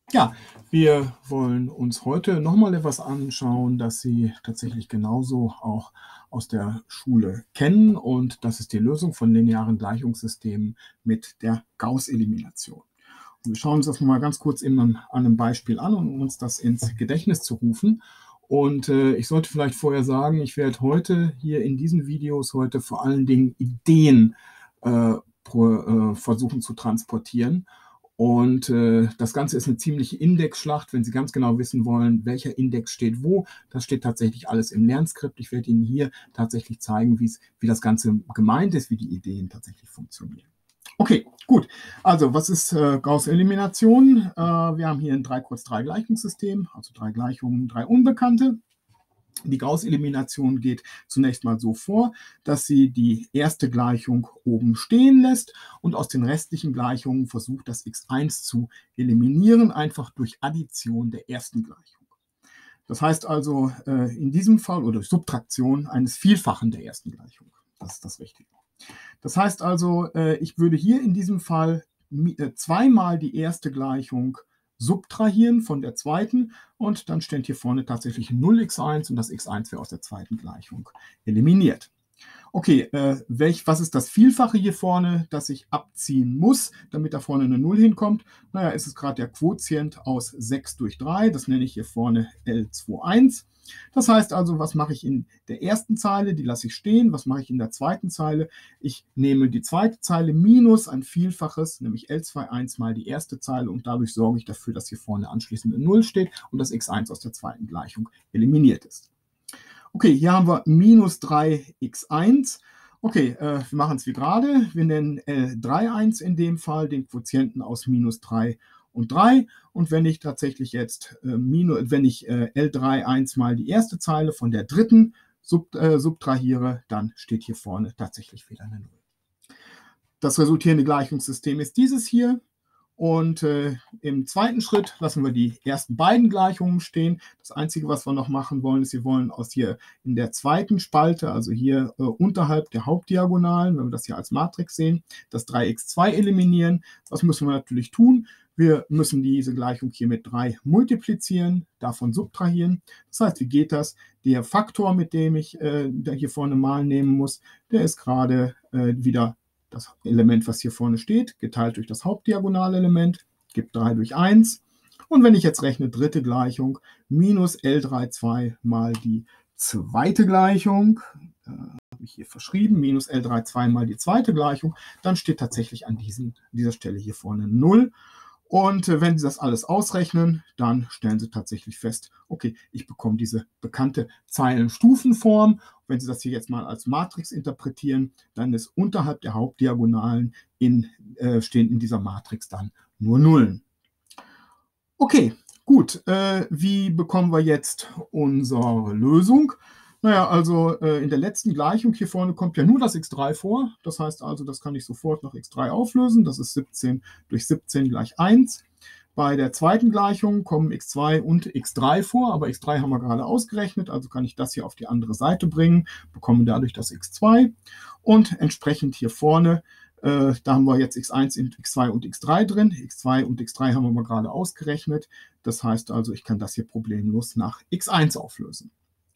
Ja, wir wollen uns heute nochmal etwas anschauen, das Sie tatsächlich genauso auch aus der Schule kennen, und das ist die Lösung von linearen Gleichungssystemen mit der Gauß-Elimination. Und wir schauen uns das mal ganz kurz eben an einem Beispiel an, um uns das ins Gedächtnis zu rufen. Und ich sollte vielleicht vorher sagen, ich werde heute hier in diesen Videos heute vor allen Dingen Ideen versuchen zu transportieren. Und das Ganze ist eine ziemliche Indexschlacht. Wenn Sie ganz genau wissen wollen, welcher Index steht wo, das steht tatsächlich alles im Lernskript. Ich werde Ihnen hier tatsächlich zeigen, wie das Ganze gemeint ist, wie die Ideen tatsächlich funktionieren. Okay, gut. Also, was ist Gauß-Elimination? Wir haben hier ein 3-Kurz-3-Gleichungssystem, also 3 Gleichungen, 3 Unbekannte. Die Gauß-Elimination geht zunächst mal so vor, dass sie die erste Gleichung oben stehen lässt und aus den restlichen Gleichungen versucht, das x1 zu eliminieren, einfach durch Addition der ersten Gleichung. Das heißt also in diesem Fall oder durch Subtraktion eines Vielfachen der ersten Gleichung. Das ist das Richtige. Das heißt also, ich würde hier in diesem Fall zweimal die erste Gleichung subtrahieren von der zweiten, und dann steht hier vorne tatsächlich 0x1 und das x1 wäre aus der zweiten Gleichung eliminiert. Okay, was ist das Vielfache hier vorne, das ich abziehen muss, damit da vorne eine 0 hinkommt? Naja, ist es gerade der Quotient aus 6 durch 3, das nenne ich hier vorne L21. Das heißt also, was mache ich in der ersten Zeile? Die lasse ich stehen. Was mache ich in der zweiten Zeile? Ich nehme die zweite Zeile minus ein Vielfaches, nämlich L21 mal die erste Zeile, und dadurch sorge ich dafür, dass hier vorne anschließend eine 0 steht und das x1 aus der zweiten Gleichung eliminiert ist. Okay, hier haben wir minus 3x1. Okay, wir machen es wie gerade. Wir nennen L31 in dem Fall den Quotienten aus minus 3 und 3. Und wenn ich tatsächlich jetzt L31 mal die erste Zeile von der dritten subtrahiere, dann steht hier vorne tatsächlich wieder eine 0. Das resultierende Gleichungssystem ist dieses hier. Und im zweiten Schritt lassen wir die ersten beiden Gleichungen stehen. Das Einzige, was wir noch machen wollen, ist, wir wollen aus hier in der zweiten Spalte, also hier unterhalb der Hauptdiagonalen, wenn wir das hier als Matrix sehen, das 3x2 eliminieren. Was müssen wir natürlich tun? Wir müssen diese Gleichung hier mit 3 multiplizieren, davon subtrahieren. Das heißt, wie geht das? Der Faktor, mit dem ich hier vorne mal nehmen muss, der ist gerade wieder das Element, was hier vorne steht, geteilt durch das Hauptdiagonalelement, gibt 3 durch 1. Und wenn ich jetzt rechne, dritte Gleichung, minus L32 mal die zweite Gleichung, habe ich hier verschrieben, minus L32 mal die zweite Gleichung, dann steht tatsächlich an dieser Stelle hier vorne 0. Und wenn Sie das alles ausrechnen, dann stellen Sie tatsächlich fest, okay, ich bekomme diese bekannte Zeilenstufenform. Wenn Sie das hier jetzt mal als Matrix interpretieren, dann ist unterhalb der Hauptdiagonalen stehen in dieser Matrix dann nur Nullen. Okay, gut. Wie bekommen wir jetzt unsere Lösung? Naja, also in der letzten Gleichung hier vorne kommt ja nur das x3 vor. Das heißt also, das kann ich sofort nach x3 auflösen. Das ist 17 durch 17 gleich 1. Bei der zweiten Gleichung kommen x2 und x3 vor, aber x3 haben wir gerade ausgerechnet, also kann ich das hier auf die andere Seite bringen, bekomme dadurch das x2. Und entsprechend hier vorne, da haben wir jetzt x1, x2 und x3 drin. x2 und x3 haben wir mal gerade ausgerechnet. Das heißt also, ich kann das hier problemlos nach x1 auflösen.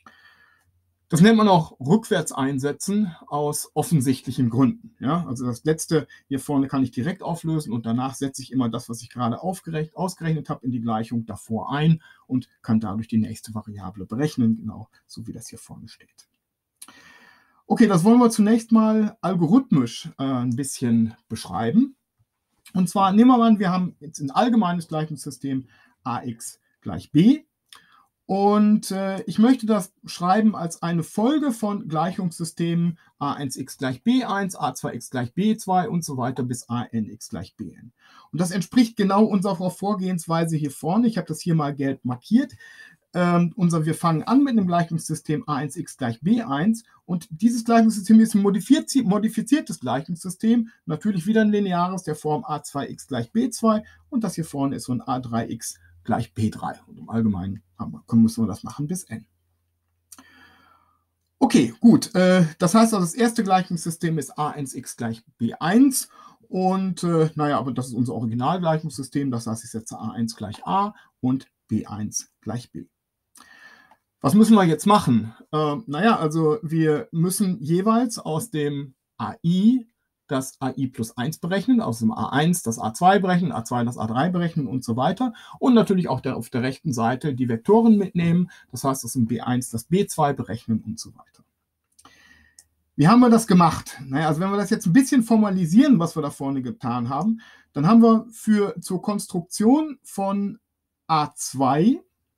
Das nennt man auch rückwärts einsetzen aus offensichtlichen Gründen. Ja? Also das letzte hier vorne kann ich direkt auflösen und danach setze ich immer das, was ich gerade ausgerechnet habe, in die Gleichung davor ein und kann dadurch die nächste Variable berechnen, genau so wie das hier vorne steht. Okay, das wollen wir zunächst mal algorithmisch ein bisschen beschreiben. Und zwar nehmen wir mal an, wir haben jetzt ein allgemeines Gleichungssystem ax gleich b. Und ich möchte das schreiben als eine Folge von Gleichungssystemen a1x gleich b1, a2x gleich b2 und so weiter bis anx gleich bn. Und das entspricht genau unserer Vorgehensweise hier vorne. Ich habe das hier mal gelb markiert. Wir fangen an mit einem Gleichungssystem a1x gleich b1 und dieses Gleichungssystem ist ein modifiziertes Gleichungssystem, natürlich wieder ein lineares der Form a2x gleich b2 und das hier vorne ist so ein a3x gleich b3 und im Allgemeinen müssen wir das machen bis n. Okay, gut. Das heißt also, das erste Gleichungssystem ist a1x gleich b1. Und naja, aber das ist unser Originalgleichungssystem. Das heißt, ich setze a1 gleich a und b1 gleich b. Was müssen wir jetzt machen? Naja, also wir müssen jeweils aus dem AI das AI plus 1 berechnen, aus dem A1 das A2 berechnen, A2 das A3 berechnen und so weiter. Und natürlich auch auf der rechten Seite die Vektoren mitnehmen. Das heißt, aus dem B1 das B2 berechnen und so weiter. Wie haben wir das gemacht? Naja, also wenn wir das jetzt ein bisschen formalisieren, was wir da vorne getan haben, dann haben wir zur Konstruktion von A2,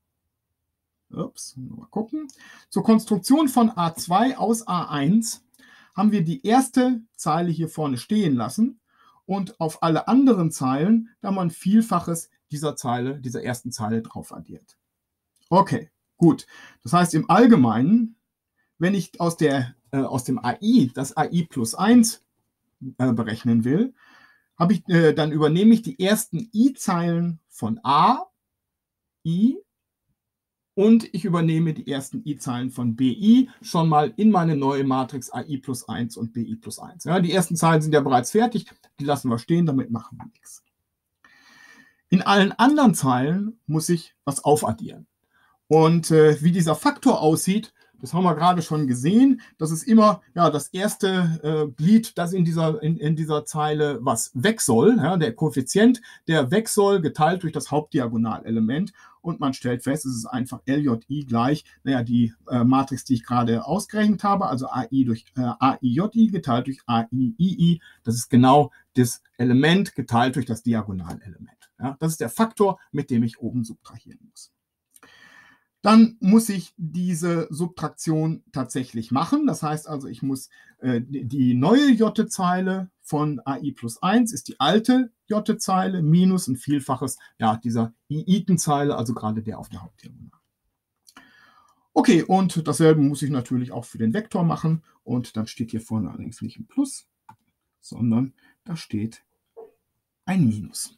mal gucken, zur Konstruktion von A2 aus A1 haben wir die erste Zeile hier vorne stehen lassen und auf alle anderen Zeilen da mal ein Vielfaches dieser ersten Zeile drauf addiert. Okay, gut. Das heißt im Allgemeinen, wenn ich aus dem AI das AI plus 1 berechnen will, dann übernehme ich die ersten I-Zeilen von A, I, und ich übernehme die ersten I-Zeilen von BI schon mal in meine neue Matrix AI plus 1 und BI plus 1. Ja, die ersten Zeilen sind ja bereits fertig, die lassen wir stehen, damit machen wir nichts. In allen anderen Zeilen muss ich was aufaddieren. Und wie dieser Faktor aussieht, das haben wir gerade schon gesehen. Das ist immer das erste Glied, das in dieser Zeile was weg soll. Ja, der Koeffizient, der weg soll, geteilt durch das Hauptdiagonalelement. Und man stellt fest, es ist einfach LJI gleich, die Matrix, die ich gerade ausgerechnet habe, also AI durch AIJI geteilt durch AIII. Das ist genau das Element geteilt durch das Diagonalelement. Ja, das ist der Faktor, mit dem ich oben subtrahieren muss. Dann muss ich diese Subtraktion tatsächlich machen. Das heißt also, ich muss die neue J-Zeile von AI plus 1 ist die alte J-Zeile minus ein Vielfaches dieser I-Iten-Zeile, also gerade der auf der Hauptdiagonale. Okay, und dasselbe muss ich natürlich auch für den Vektor machen. Und dann steht hier vorne allerdings nicht ein Plus, sondern da steht ein Minus.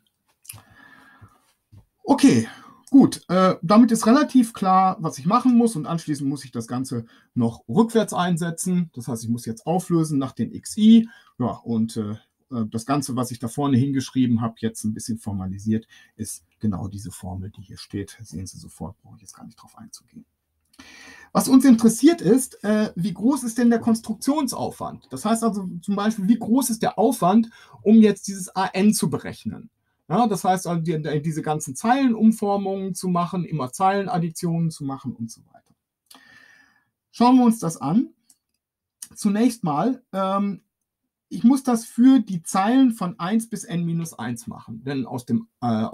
Okay. Gut, damit ist relativ klar, was ich machen muss, und anschließend muss ich das Ganze noch rückwärts einsetzen. Das heißt, ich muss jetzt auflösen nach den XI. Ja, und das Ganze, was ich da vorne hingeschrieben habe, jetzt ein bisschen formalisiert, ist genau diese Formel, die hier steht. Sehen Sie sofort, brauche ich jetzt gar nicht drauf einzugehen. Was uns interessiert ist, wie groß ist denn der Konstruktionsaufwand? Das heißt also zum Beispiel, wie groß ist der Aufwand, um jetzt dieses AN zu berechnen? Ja, das heißt also, diese ganzen Zeilenumformungen zu machen, immer Zeilenadditionen zu machen und so weiter. Schauen wir uns das an. Zunächst mal, ich muss das für die Zeilen von 1 bis n-1 machen. Denn aus der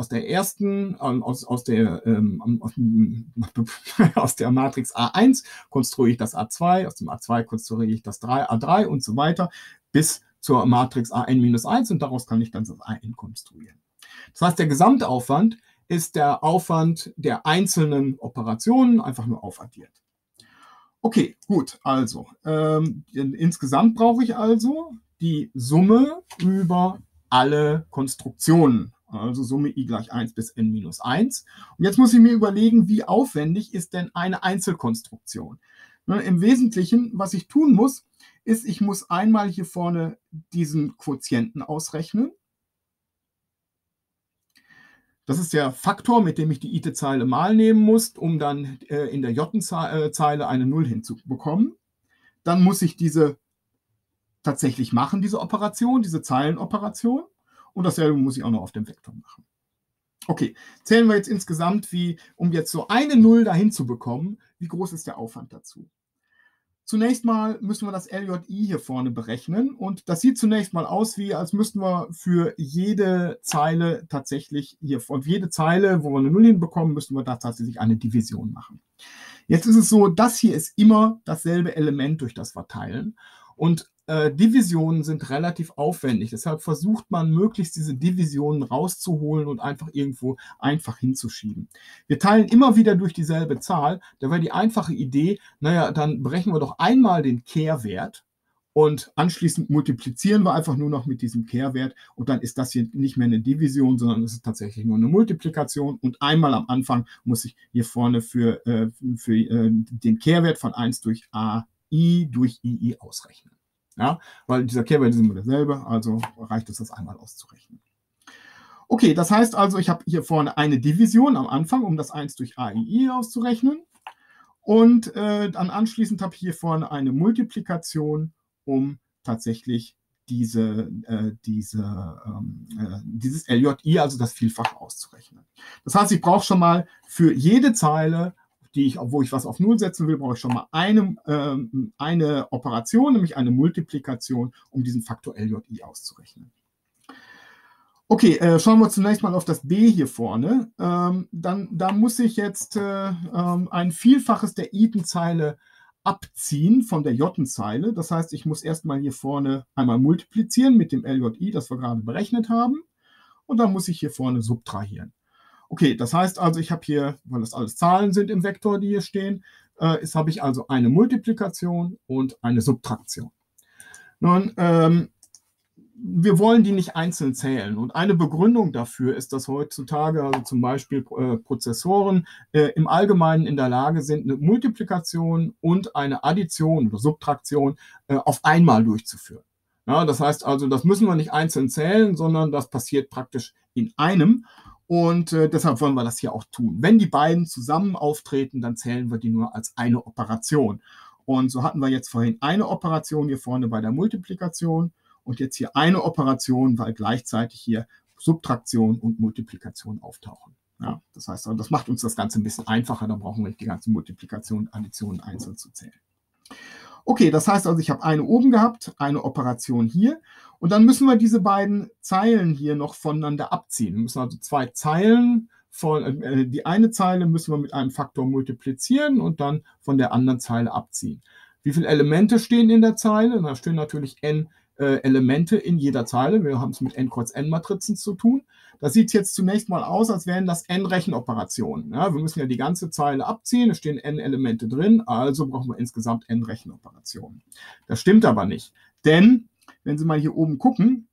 Matrix A1 konstruiere ich das A2, aus dem A2 konstruiere ich das A3 und so weiter bis zur Matrix AN-1 und daraus kann ich dann das AN konstruieren. Das heißt, der Gesamtaufwand ist der Aufwand der einzelnen Operationen einfach nur aufaddiert. Okay, gut, also insgesamt brauche ich also die Summe über alle Konstruktionen, also Summe i gleich 1 bis n-1. Und jetzt muss ich mir überlegen, wie aufwendig ist denn eine Einzelkonstruktion? Im Wesentlichen, was ich tun muss, ist, ich muss einmal hier vorne diesen Quotienten ausrechnen. Das ist der Faktor, mit dem ich die Ite-Zeile mal nehmen muss, um dann in der J-Zeile eine 0 hinzubekommen. Dann muss ich diese tatsächlich machen, diese Operation, diese Zeilenoperation. Und dasselbe muss ich auch noch auf dem Vektor machen. Okay, zählen wir jetzt insgesamt, um jetzt so eine 0 dahin zu bekommen, wie groß ist der Aufwand dazu? Zunächst mal müssen wir das LJI hier vorne berechnen und das sieht zunächst mal aus, als müssten wir für jede Zeile tatsächlich jede Zeile, wo wir eine 0 hinbekommen, müssen wir da tatsächlich eine Division machen. Jetzt ist es so, das hier ist immer dasselbe Element, durch das wir teilen, und Divisionen sind relativ aufwendig. Deshalb versucht man, möglichst diese Divisionen rauszuholen und einfach irgendwo einfach hinzuschieben. Wir teilen immer wieder durch dieselbe Zahl. Da wäre die einfache Idee, dann berechnen wir doch einmal den Kehrwert und anschließend multiplizieren wir einfach nur noch mit diesem Kehrwert und dann ist das hier nicht mehr eine Division, sondern es ist tatsächlich nur eine Multiplikation und einmal am Anfang muss ich hier vorne für den Kehrwert von 1 durch AI I durch II ausrechnen. Ja, weil dieser Kehrwert ist immer derselbe, also reicht es, das einmal auszurechnen. Okay, das heißt also, ich habe hier vorne eine Division am Anfang, um das 1 durch AII auszurechnen. Und dann anschließend habe ich hier vorne eine Multiplikation, um tatsächlich dieses LJI, also das Vielfach, auszurechnen. Das heißt, ich brauche schon mal für jede Zeile, wo ich was auf 0 setzen will, brauche ich schon mal eine Operation, nämlich eine Multiplikation, um diesen Faktor LJI auszurechnen. Okay, schauen wir zunächst mal auf das B hier vorne. Da muss ich jetzt ein Vielfaches der Iten-Zeile abziehen von der J-Zeile. Das heißt, ich muss erstmal hier vorne einmal multiplizieren mit dem LJI, das wir gerade berechnet haben. Und dann muss ich hier vorne subtrahieren. Okay, das heißt also, ich habe hier, weil das alles Zahlen sind im Vektor, die hier stehen, habe ich also eine Multiplikation und eine Subtraktion. Nun, wir wollen die nicht einzeln zählen. Und eine Begründung dafür ist, dass heutzutage also zum Beispiel Prozessoren im Allgemeinen in der Lage sind, eine Multiplikation und eine Addition oder Subtraktion auf einmal durchzuführen. Ja, das heißt also, das müssen wir nicht einzeln zählen, sondern das passiert praktisch in einem. Und deshalb wollen wir das hier auch tun. Wenn die beiden zusammen auftreten, dann zählen wir die nur als eine Operation. Und so hatten wir jetzt vorhin eine Operation hier vorne bei der Multiplikation. Und jetzt hier eine Operation, weil gleichzeitig hier Subtraktion und Multiplikation auftauchen. Ja, das heißt, das macht uns das Ganze ein bisschen einfacher. Da brauchen wir nicht die ganze Multiplikation und Addition einzeln zu zählen. Okay, das heißt also, ich habe eine oben gehabt, eine Operation hier. Und dann müssen wir diese beiden Zeilen hier noch voneinander abziehen. Wir müssen also zwei Zeilen die eine Zeile müssen wir mit einem Faktor multiplizieren und dann von der anderen Zeile abziehen. Wie viele Elemente stehen in der Zeile? Da stehen natürlich n Elemente in jeder Zeile. Wir haben es mit n kreuz n Matrizen zu tun. Das sieht jetzt zunächst mal aus, als wären das n Rechenoperationen. Ja, wir müssen ja die ganze Zeile abziehen, es stehen n Elemente drin, also brauchen wir insgesamt n Rechenoperationen. Das stimmt aber nicht, denn wenn Sie mal hier oben gucken,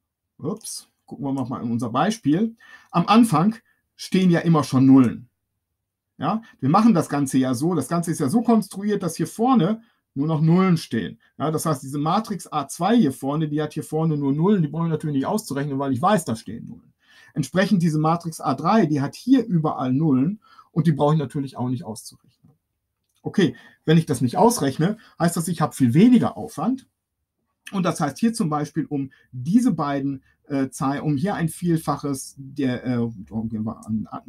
gucken wir mal in unser Beispiel, am Anfang stehen ja immer schon Nullen. Ja, wir machen das Ganze ja so, das Ganze ist ja so konstruiert, dass hier vorne nur noch Nullen stehen. Ja, das heißt, diese Matrix A2 hier vorne, die hat hier vorne nur Nullen, die brauche ich natürlich nicht auszurechnen, weil ich weiß, da stehen Nullen. Entsprechend diese Matrix A3, die hat hier überall Nullen und die brauche ich natürlich auch nicht auszurechnen. Okay, wenn ich das nicht ausrechne, heißt das, ich habe viel weniger Aufwand. Und das heißt hier zum Beispiel, um diese beiden Zeilen, um hier ein Vielfaches, gehen wir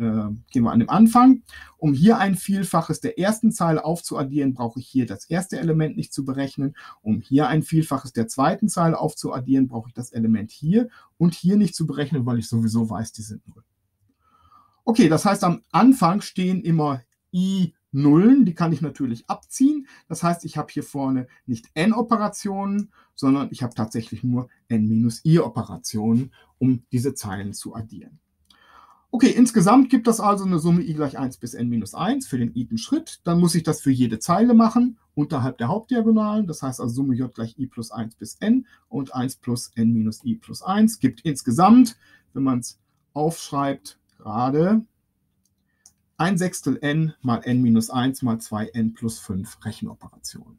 an dem Anfang, um hier ein Vielfaches der ersten Zeile aufzuaddieren, brauche ich hier das erste Element nicht zu berechnen. Um hier ein Vielfaches der zweiten Zeile aufzuaddieren, brauche ich das Element hier und hier nicht zu berechnen, weil ich sowieso weiß, die sind 0. Okay, das heißt, am Anfang stehen immer I Nullen, die kann ich natürlich abziehen. Das heißt, ich habe hier vorne nicht n Operationen, sondern ich habe tatsächlich nur n-i Operationen, um diese Zeilen zu addieren. Okay, insgesamt gibt das also eine Summe i gleich 1 bis n-1 für den Iten-Schritt. Dann muss ich das für jede Zeile machen, unterhalb der Hauptdiagonalen. Das heißt also Summe j gleich i plus 1 bis n und 1 plus n-i plus 1 gibt insgesamt, wenn man es aufschreibt, gerade 1/6 n mal n-1 mal 2n plus 5 Rechenoperationen.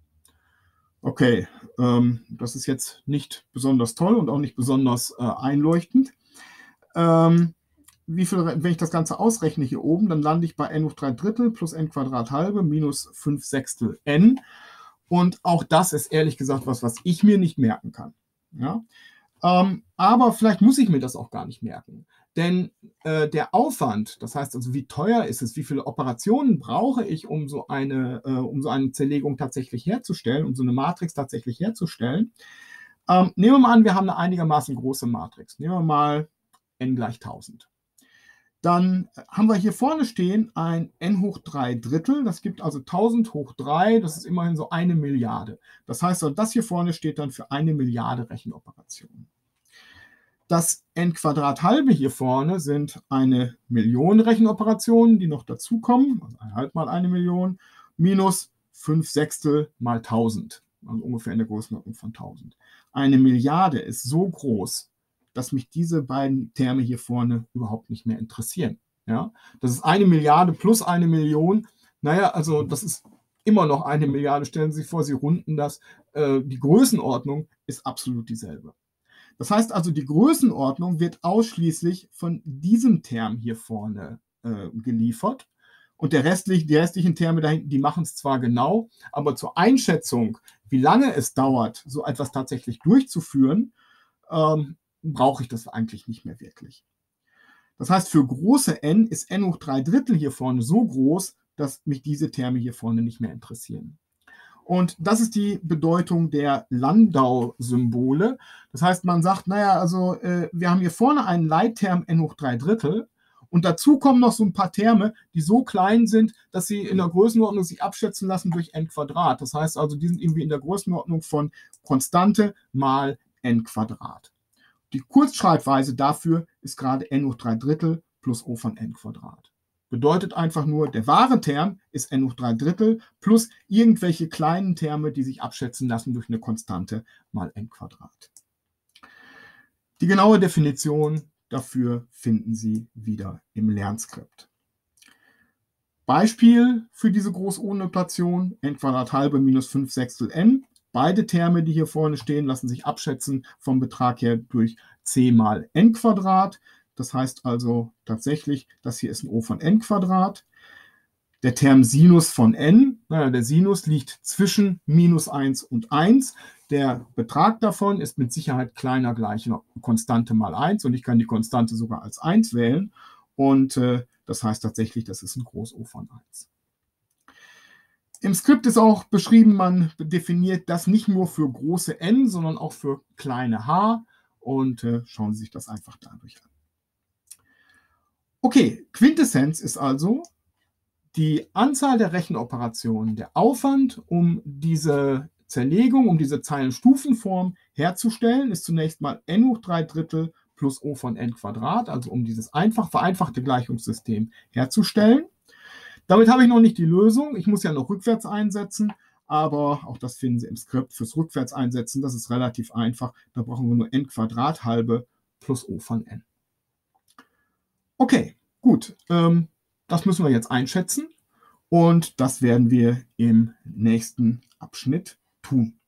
Okay, das ist jetzt nicht besonders toll und auch nicht besonders einleuchtend. Wenn ich das Ganze ausrechne hier oben, dann lande ich bei n hoch 3 Drittel plus n Quadrat halbe minus 5/6 n. Und auch das ist ehrlich gesagt was ich mir nicht merken kann. Ja? Aber vielleicht muss ich mir das auch gar nicht merken. Denn der Aufwand, das heißt also, wie teuer ist es, wie viele Operationen brauche ich, um so eine Zerlegung tatsächlich herzustellen, um so eine Matrix tatsächlich herzustellen. Nehmen wir mal an, wir haben eine einigermaßen große Matrix. Nehmen wir mal n gleich 1000. Dann haben wir hier vorne stehen ein n hoch 3 Drittel. Das gibt also 1000 hoch 3, das ist immerhin so 1 Milliarde. Das heißt, das hier vorne steht dann für 1 Milliarde Rechenoperationen. Das n Quadrat halbe hier vorne sind 1 Million Rechenoperationen, die noch dazukommen, also 1,5 mal 1 Million, minus 5/6 mal 1000, also ungefähr in der Größenordnung von 1000. 1 Milliarde ist so groß, dass mich diese beiden Terme hier vorne überhaupt nicht mehr interessieren. Ja? Das ist 1 Milliarde plus 1 Million. Naja, also das ist immer noch 1 Milliarde. Stellen Sie sich vor, Sie runden das. Die Größenordnung ist absolut dieselbe. Das heißt also, die Größenordnung wird ausschließlich von diesem Term hier vorne geliefert. Und die restlichen Terme da hinten, die machen es zwar genau, aber zur Einschätzung, wie lange es dauert, so etwas tatsächlich durchzuführen, brauche ich das eigentlich nicht mehr wirklich. Das heißt, für große n ist n hoch 3/3 hier vorne so groß, dass mich diese Terme hier vorne nicht mehr interessieren. Und das ist die Bedeutung der Landau-Symbole. Das heißt, man sagt, naja, also wir haben hier vorne einen Leitterm n hoch 3/3 und dazu kommen noch so ein paar Terme, die so klein sind, dass sie in der Größenordnung sich abschätzen lassen durch n². Das heißt also, die sind irgendwie in der Größenordnung von Konstante mal n². Die Kurzschreibweise dafür ist gerade n hoch 3/3 plus O von n². Bedeutet einfach nur, der wahre Term ist n hoch 3/3 plus irgendwelche kleinen Terme, die sich abschätzen lassen durch eine Konstante mal n². Die genaue Definition dafür finden Sie wieder im Lernskript. Beispiel für diese Groß-O-Notation: n² halbe minus 5/6 n. Beide Terme, die hier vorne stehen, lassen sich abschätzen vom Betrag her durch c mal n². Das heißt also tatsächlich, das hier ist ein O von n². Der Term Sinus von n, der Sinus liegt zwischen -1 und 1. Der Betrag davon ist mit Sicherheit kleiner gleich Konstante mal 1 und ich kann die Konstante sogar als 1 wählen. Und das heißt tatsächlich, das ist ein Groß-O von 1. Im Skript ist auch beschrieben, man definiert das nicht nur für große n, sondern auch für kleine h. Und schauen Sie sich das einfach dadurch an. Okay, Quintessenz ist also, die Anzahl der Rechenoperationen, der Aufwand, um diese Zerlegung, um diese Zeilenstufenform herzustellen, ist zunächst mal n hoch 3/3 plus O von n², also um dieses vereinfachte Gleichungssystem herzustellen. Damit habe ich noch nicht die Lösung. Ich muss ja noch rückwärts einsetzen, aber auch das finden Sie im Skript. Fürs Rückwärts einsetzen, das ist relativ einfach. Da brauchen wir nur n² halbe plus O von n. Okay, gut. Das müssen wir jetzt einschätzen und das werden wir im nächsten Abschnitt tun.